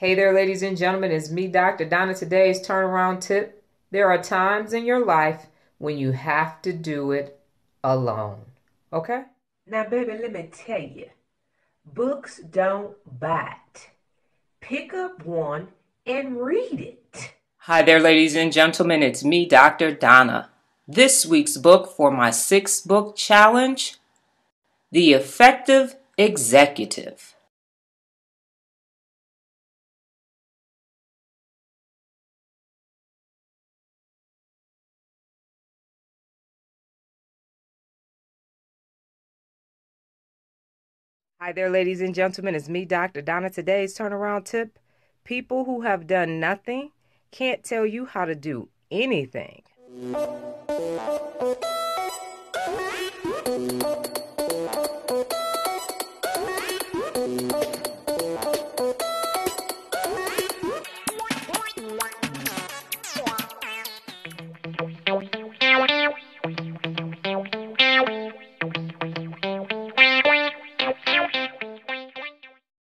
Hey there, ladies and gentlemen. It's me, Dr. Donna. Today's turnaround tip. There are times in your life when you have to do it alone. Okay? Now, baby, let me tell you, books don't bite. Pick up one and read it. Hi there, ladies and gentlemen. It's me, Dr. Donna. This week's book for my 6-book challenge, The Effective Executive. Hi there, ladies and gentlemen. It's me, Dr. Donna. Today's turnaround tip. People who have done nothing can't tell you how to do anything.